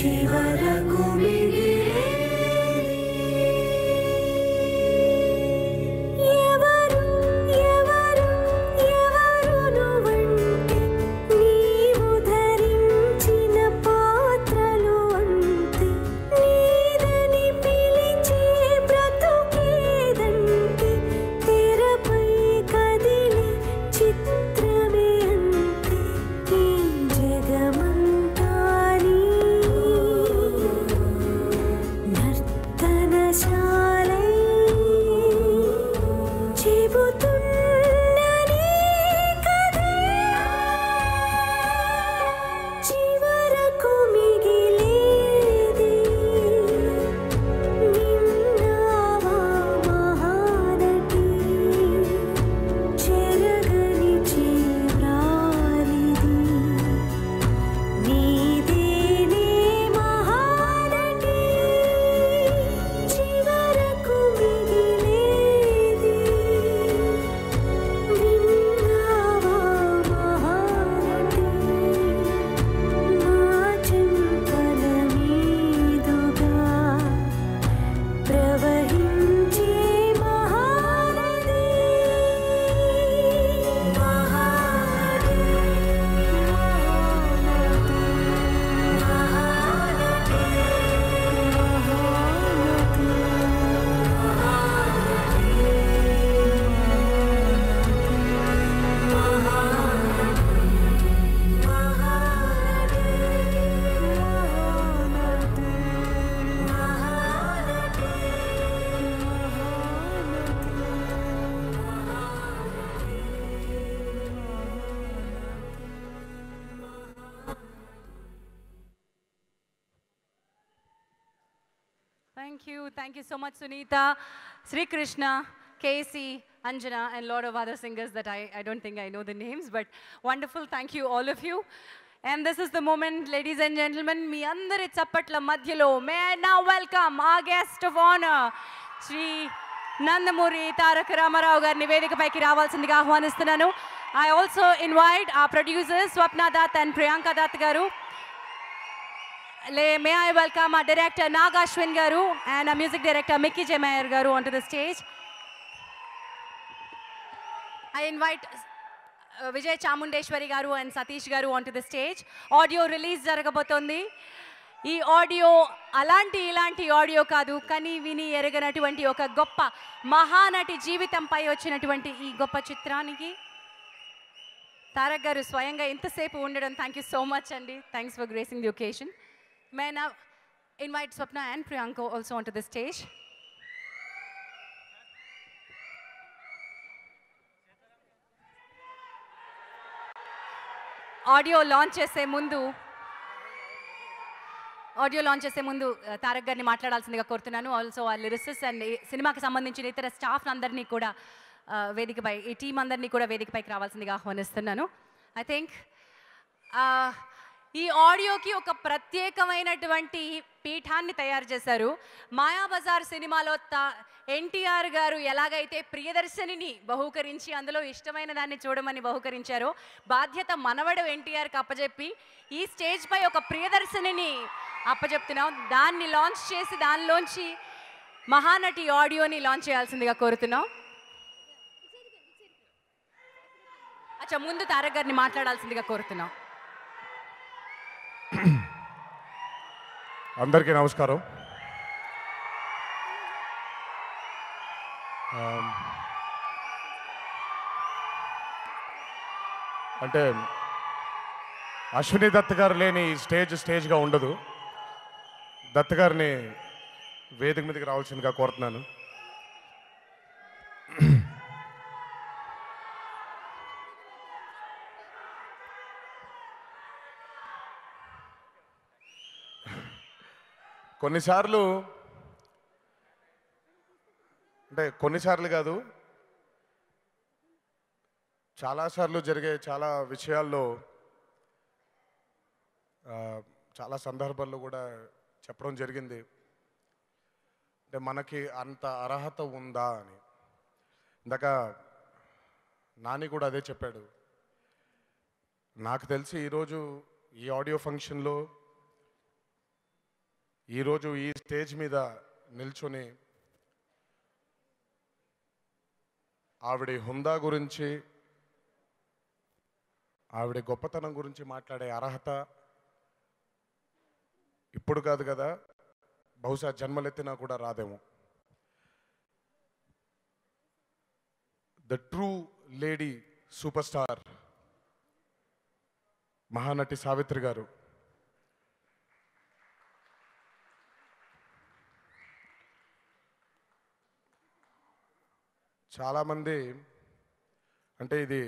చివరకు మిగిలేది ఎవరు ఎవరు ఎవరు నువ్వంటే నీవు ధరించిన పాత్రలు అంతే నీదని పిలిచే బ్రతుకేదంటే తెరపై కదిలే చిత్రమే అంతే ఈ జగమంతా నర్తనశాలై చెబుతున్ననే కథే చివరకు మిగిలేది విన్నావా మహానటి చెరగని చివ్రాలిది నీదేనే మహానటి చివరకు మిగిలేది విన్నావా మహానటి మా చెంపల మీదుగా ప్రవహించే Mahanadi Mahanadi Thank you so much, Sunita, Sri Krishna, Casey, Anjana, and a lot of other singers that I don't think I know the names, but wonderful. Thank you, all of you. And this is the moment, ladies and gentlemen, మీ అందరి చప్పట్ల మధ్యలో may I now welcome our guest of honor, Sri Nandamuri Taraka Ramarao గారిని వేదికపైకి రావాల్సిందిగా ఆహ్వానిస్తున్నాను. I also invite our producers, Swapna Dutt and Priyanka Dutt garu. May I welcome our director Naga Ashwin garu and our music director Mickey J. Mayer garu onto the stage. I invite Vijay Chamundeshwari garu and Satish garu onto the stage. Audio release jaragabotundi. ఈ audio అలాంటి ఇలాంటి audio కాదు, కని విని ఎరగనటువంటి ఒక గొప్ప మహానటి జీవితంపై వచ్చినటువంటి ఈ గొప్ప చిత్రానికి తారక్ గారు స్వయంగా ఇంతసేపు ఉండడం థ్యాంక్ యూ సో మచ్ అండి. Thanks for gracing the occasion. May I now invite Swapna and Priyanka also onto the stage. Audio launch చేసే ముందు తారక్ గారిని మాట్లాడాల్సిందిగా కోరుతున్నాను. ఆల్సో ఆ లిరిసిస్ట్ అండ్ సినిమాకి సంబంధించిన ఇతర స్టాఫ్ అందరినీ కూడా వేదికపై, ఈ టీం అందరినీ కూడా వేదికపైకి రావాల్సిందిగా ఆహ్వానిస్తున్నాను. ఐ థింక్ ఈ ఆడియోకి ఒక ప్రత్యేకమైనటువంటి పీఠాన్ని తయారు చేశారు. మాయాబజార్ సినిమాలో ఎన్టీఆర్ గారు ఎలాగైతే ప్రియదర్శినిని బహూకరించి అందులో ఇష్టమైన దాన్ని చూడమని బహూకరించారో, బాధ్యత మనవడు ఎన్టీఆర్కి అప్పచెప్పి ఈ స్టేజ్పై ఒక ప్రియదర్శినిని అప్పచెప్తున్నాం. దాన్ని లాంచ్ చేసి దానిలోంచి మహానటి ఆడియోని లాంచ్ చేయాల్సిందిగా కోరుతున్నాం. అచ్చా, ముందు తారక్ గారిని మాట్లాడాల్సిందిగా కోరుతున్నాం. అందరికీ నమస్కారం. అంటే అశ్విని దత్ గారు లేని స్టేజ్గా ఉండదు. దత్ గారిని వేదిక మీదకి రావాల్సిందిగా కోరుతున్నాను. కొన్నిసార్లు కాదు, చాలాసార్లు జరిగే చాలా విషయాల్లో, చాలా సందర్భాల్లో కూడా చెప్పడం జరిగింది, అంటే మనకి అంత అర్హత ఉందా అని. ఇందాక నాని కూడా అదే చెప్పాడు. నాకు తెలిసి ఈరోజు ఈ ఆడియో ఫంక్షన్లో ఈరోజు ఈ స్టేజ్ మీద నిల్చొని ఆవిడ హుందా గురించి, ఆవిడ గొప్పతనం గురించి మాట్లాడే అర్హత ఇప్పుడు కాదు కదా, బహుశా జన్మలెత్తినా కూడా రాదేమో. The true lady super star Mahanati Savitri garu. చాలామంది అంటే ఇది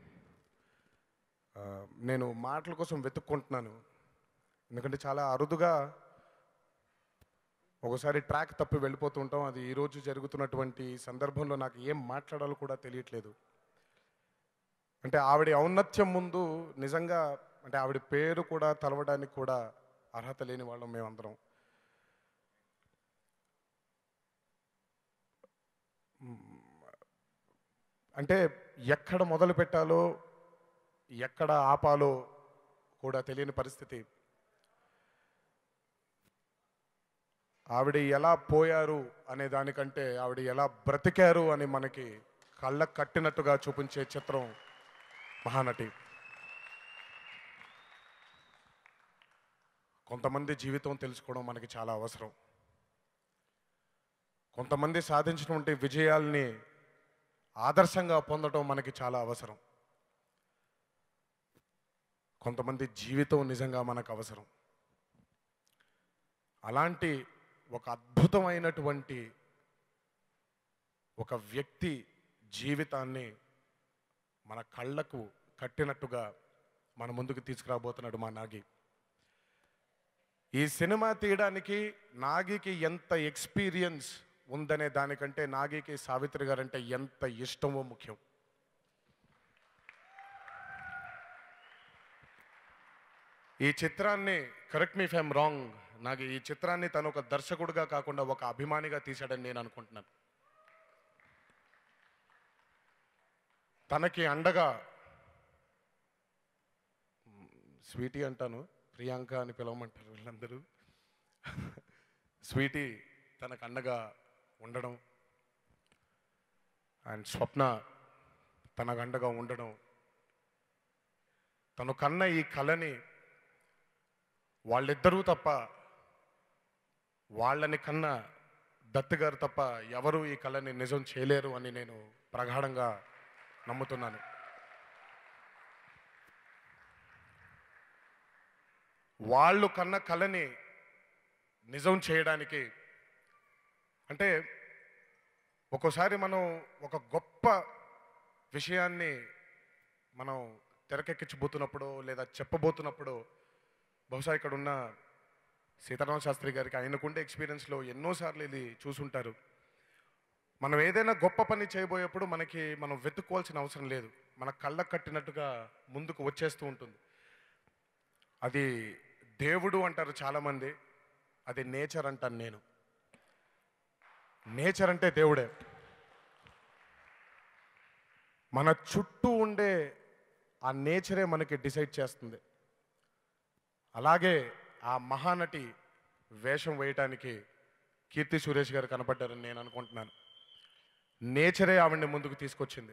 నేను మాటల కోసం వెతుక్కుంటున్నాను, ఎందుకంటే చాలా అరుదుగా ఒకసారి ట్రాక్ తప్పి వెళ్ళిపోతూ ఉంటాం. అది ఈరోజు జరుగుతున్నటువంటి సందర్భంలో నాకు ఏం మాట్లాడాలో కూడా తెలియట్లేదు. అంటే ఆవిడ ఔన్నత్యం ముందు నిజంగా అంటే ఆవిడ పేరు కూడా తలవడానికి కూడా అర్హత లేని వాళ్ళం మేమందరం. అంటే ఎక్కడ మొదలు పెట్టాలో ఎక్కడ ఆపాలో కూడా తెలియని పరిస్థితి. ఆవిడ ఎలా పోయారు అనే దానికంటే ఆవిడ ఎలా బ్రతికారు అని మనకి కళ్ళకు కట్టినట్టుగా చూపించే చిత్రం మహానటి. కొంతమంది జీవితం తెలుసుకోవడం మనకి చాలా అవసరం. కొంతమంది సాధించినటువంటి విజయాల్ని ఆదర్శంగా పొందడం మనకి చాలా అవసరం. కొంతమంది జీవితం నిజంగా మనకు అవసరం. అలాంటి ఒక అద్భుతమైనటువంటి ఒక వ్యక్తి జీవితాన్ని మన కళ్ళకు కట్టినట్టుగా మన ముందుకు తీసుకురాబోతున్నాడు మా నాగి. ఈ సినిమా తీయడానికి నాగికి ఎంత ఎక్స్పీరియన్స్ ఉందనే దానికంటే నాగికి సావిత్రి గారంటే ఎంత ఇష్టమో ముఖ్యం. ఈ చిత్రాన్ని, correct me if I'm wrong, నాకు ఈ చిత్రాన్ని తను ఒక దర్శకుడిగా కాకుండా ఒక అభిమానిగా తీశాడని నేను అనుకుంటున్నాను. తనకి అండగా, స్వీటీ అంటాను, ప్రియాంక అని పిలవమంటారు వీళ్ళందరూ, స్వీటీ తనకు అండగా ఉండడం, అండ్ స్వప్న తనకు అండగా ఉండడం, తను కన్న ఈ కళని వాళ్ళిద్దరూ తప్ప, వాళ్ళని కన్నా దత్తు గారు తప్ప ఎవరు ఈ కళని నిజం చేయలేరు అని నేను ప్రగాఢంగా నమ్ముతున్నాను. వాళ్ళు కన్న కళని నిజం చేయడానికి అంటే ఒక్కోసారి మనం ఒక గొప్ప విషయాన్ని మనం తెరకెక్కించబోతున్నప్పుడు లేదా చెప్పబోతున్నప్పుడు బహుశా ఇక్కడ ఉన్న సీతారామ శాస్త్రి గారికి ఆయనకుండే ఎక్స్పీరియన్స్లో ఎన్నోసార్లు ఇది చూసుంటారు. మనం ఏదైనా గొప్ప పని చేయబోయేప్పుడు మనం వెతుక్కోవాల్సిన అవసరం లేదు, మన కళ్ళకు కట్టినట్టుగా ముందుకు వచ్చేస్తూ ఉంటుంది. అది దేవుడు అంటారు చాలామంది, అది నేచర్ అంటాను నేను. నేచర్ అంటే దేవుడే. మన చుట్టూ ఉండే ఆ నేచరే మనకి డిసైడ్ చేస్తుంది. అలాగే ఆ మహానటి వేషం వేయటానికి కీర్తి సురేష్ గారు కనపడ్డారని నేను అనుకుంటున్నాను. నేచరే ఆవిడ్ని ముందుకు తీసుకొచ్చింది.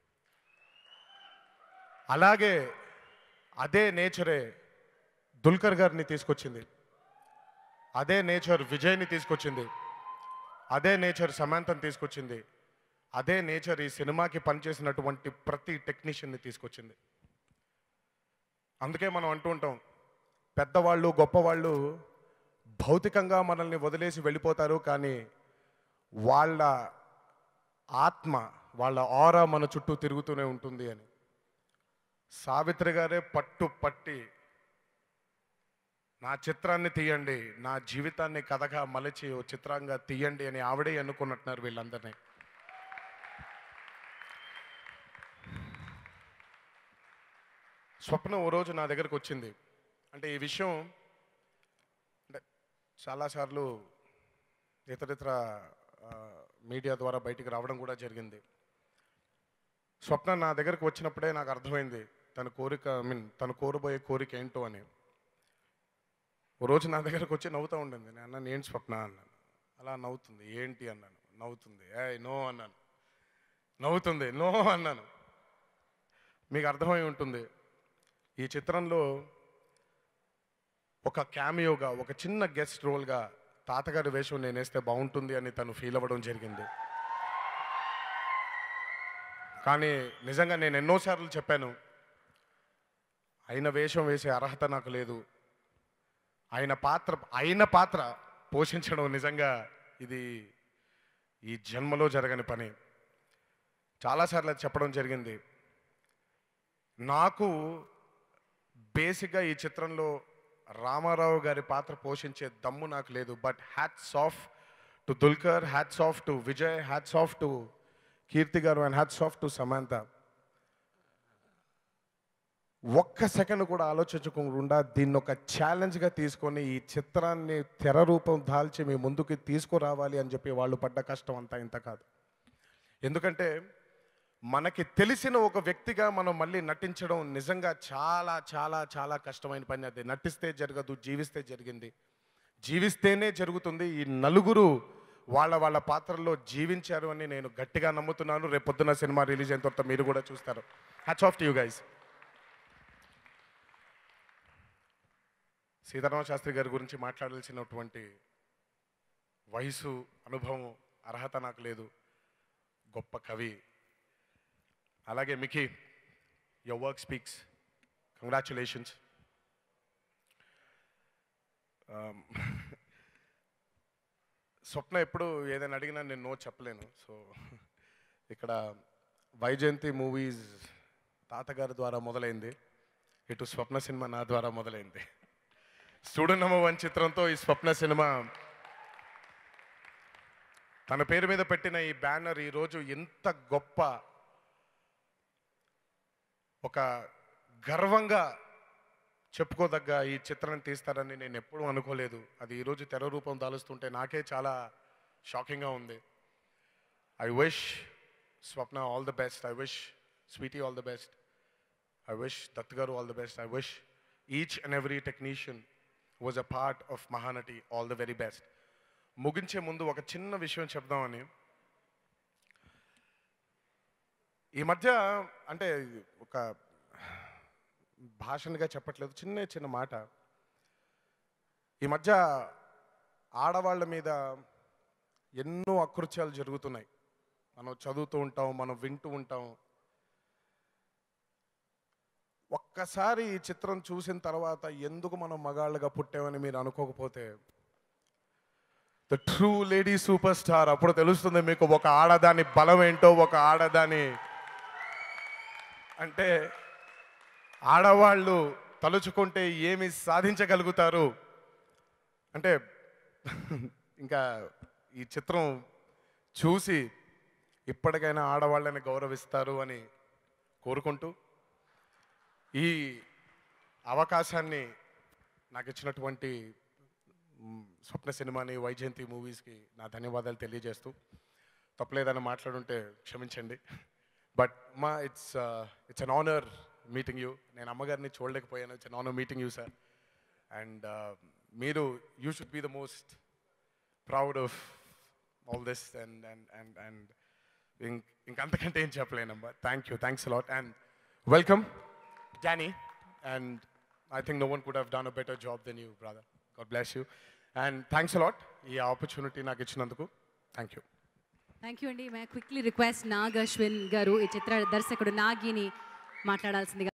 అలాగే అదే నేచరే దుల్కర్ గారిని తీసుకొచ్చింది, అదే నేచర్ విజయ్ని తీసుకొచ్చింది, అదే నేచర్ సమాంతని తీసుకొచ్చింది, అదే నేచర్ ఈ సినిమాకి పనిచేసినటువంటి ప్రతి టెక్నీషియన్ని తీసుకొచ్చింది. అందుకే మనం అంటూ ఉంటాం, పెద్దవాళ్ళు గొప్పవాళ్ళు భౌతికంగా మనల్ని వదిలేసి వెళ్ళిపోతారు, కానీ వాళ్ళ ఆత్మ, వాళ్ళ ఆరా మన చుట్టూ తిరుగుతూనే ఉంటుంది అని. సావిత్రి గారే పట్టి నా చిత్రాన్ని తీయండి, నా జీవితాన్ని కథగా మలచి ఓ చిత్రంగా తీయండి అని ఆవిడే ఎన్నుకున్నట్టున్నారు వీళ్ళందరినీ. స్వప్న ఓ రోజు నా దగ్గరకు వచ్చింది. అంటే ఈ విషయం అంటే చాలాసార్లు ఇతరితర మీడియా ద్వారా బయటికి రావడం కూడా జరిగింది. స్వప్న నా దగ్గరకు వచ్చినప్పుడే నాకు అర్థమైంది తన కోరిక, తను కోరబోయే కోరిక ఏంటో అని. ఓ రోజు నా దగ్గరకు వచ్చి నవ్వుతూ ఉండింది. నేను అన్నాను, ఏంటి స్వప్న అన్నాను. అలా నవ్వుతుంది. ఏంటి అన్నాను. నవ్వుతుంది. నో అన్నాను. నవ్వుతుంది. నో అన్నాను. మీకు అర్థమై ఉంటుంది, ఈ చిత్రంలో ఒక క్యామియోగా, ఒక చిన్న గెస్ట్ రోల్గా తాతగారి వేషం నేను వేస్తే బాగుంటుంది అని తను ఫీల్ అవ్వడం జరిగింది. కానీ నిజంగా నేను ఎన్నోసార్లు చెప్పాను, ఆయన వేషం వేసే అర్హత నాకు లేదు. ఆయన పాత్ర పోషించడం నిజంగా ఇది ఈ జన్మలో జరగని పని. చాలాసార్లు అది చెప్పడం జరిగింది. నాకు బేసిక్గా ఈ చిత్రంలో రామారావు గారి పాత్ర పోషించే దమ్ము నాకు లేదు. But hats off to Dulquer, hats off to Vijay, hats off to Keerthi garu and hats off to Samantha. ఒక్క సెకండ్ కూడా ఆలోచించకుండా దీన్ని ఒక ఛాలెంజ్గా తీసుకొని ఈ చిత్రాన్ని తెర రూపం దాల్చి మీ ముందుకి తీసుకురావాలి అని చెప్పి వాళ్ళు పడ్డ కష్టం అంతా ఇంత కాదు. ఎందుకంటే మనకి తెలిసిన ఒక వ్యక్తిగా మనం మళ్ళీ నటించడం నిజంగా చాలా చాలా చాలా కష్టమైన పని. అది నటిస్తే జరగదు, జీవిస్తే జరిగింది. జీవిస్తేనే జరుగుతుంది. ఈ నలుగురు వాళ్ళ పాత్రల్లో జీవించారు అని నేను గట్టిగా నమ్ముతున్నాను. రేపు పొద్దున్న సినిమా రిలీజ్ అయిన తర్వాత మీరు కూడా చూస్తారు. Hats off to you guys. Sitarama Sastry గారి గురించి మాట్లాడాల్సినటువంటి వయసు, అనుభవం, అర్హత నాకు లేదు. గొప్ప కవి. అలాగే Mickey, your work speaks. Congratulations. Swapna ఎప్పుడు ఏదైనా అడిగినా నేను నో చెప్పలేను. సో ఇక్కడ వైజయంతి మూవీస్ తాతగారి ద్వారా మొదలైంది, ఇటు స్వప్న సినిమా నా ద్వారా మొదలైంది. స్టూడెంట్ నెంబర్ 1 చిత్రంతో ఈ స్వప్న సినిమా తన పేరు మీద పెట్టిన ఈ బ్యానర్ ఈరోజు ఎంత గొప్ప, ఒక గర్వంగా చెప్పుకోదగ్గ ఈ చిత్రాన్ని తీస్తారని నేను ఎప్పుడూ అనుకోలేదు. అది ఈరోజు తెర రూపం దాలుస్తుంటే నాకే చాలా షాకింగ్గా ఉంది. I wish Swapna all the best. I wish sweety all the best. I wish Dutt garu all the best. I wish each and every technician was a part of Mahanati all the very best. ముగించే ముందు ఒక చిన్న విషయం చెప్దామని. ఈ మధ్య అంటే ఒక భాషణగా చెప్పట్లేదు, చిన్న మాట. ఈ మధ్య ఆడవాళ్ళ మీద ఎన్నో అకృత్యాలు జరుగుతున్నాయి. మనం చదువుతూ ఉంటాం, మనం వింటూ ఉంటాం. ఒక్కసారి ఈ చిత్రం చూసిన తర్వాత ఎందుకు మనం మగాళ్ళగా పుట్టామని మీరు అనుకోకపోతే, the true lady super star, అప్పుడు తెలుస్తుంది మీకు ఒక ఆడదాని బలం ఏంటో, ఒక ఆడదాని అంటే ఆడవాళ్ళు తలుచుకుంటే ఏమి సాధించగలుగుతారు. అంటే ఇంకా ఈ చిత్రం చూసి ఇప్పటికైనా ఆడవాళ్ళని గౌరవిస్తారు అని కోరుకుంటూ, ఈ అవకాశాన్ని నాకు ఇచ్చినటువంటి స్వప్న సినిమాని, వైజయంతి మూవీస్కి నా ధన్యవాదాలు తెలియజేస్తూ, తప్పలేదని మాట్లాడుంటే క్షమించండి. But it's an honour meeting you. నేను అమ్మగారిని చూడలేకపోయాను. It's an honour meeting you sir. And మీరు you should be the most proud of all this. And ఇంకంతకంటే ఏం చెప్పలేనమ్మా. Thank you, thanks a lot and welcome Danny, and I think no one could have done a better job than you, brother. God bless you. And thanks a lot. ఈ opportunity నాకు ఇచ్చినందుకు thank you. Thank you అండి. May quickly request Nag Ashwin garu, ఈ చిత్ర దర్శకుడు నాగిని మాట్లాడాల్సిందిగా.